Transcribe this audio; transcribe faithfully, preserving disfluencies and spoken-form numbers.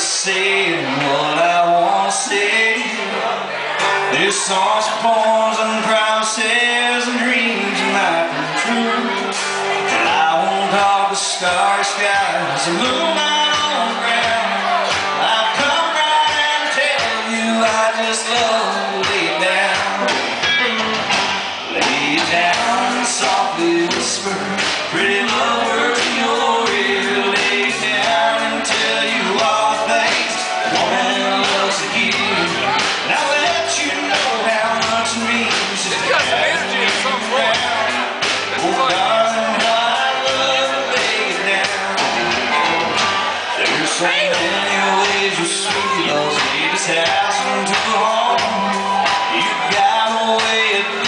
say what I want to say. There's songs, poems, and promises and dreams that might come true. And I won't talk the starry skies, the moonlight on the ground. I'll come right and tell you I just love to lay it down. Lay it down and softly whisper pretty love words in your ear. Lay it down and tell you all the things woman loves to hear. And I'll let you know how much it means to have energy in some way. Oh darling, how I love to lay it down. There's so many ways your sweet love made this house into a home. You got a way of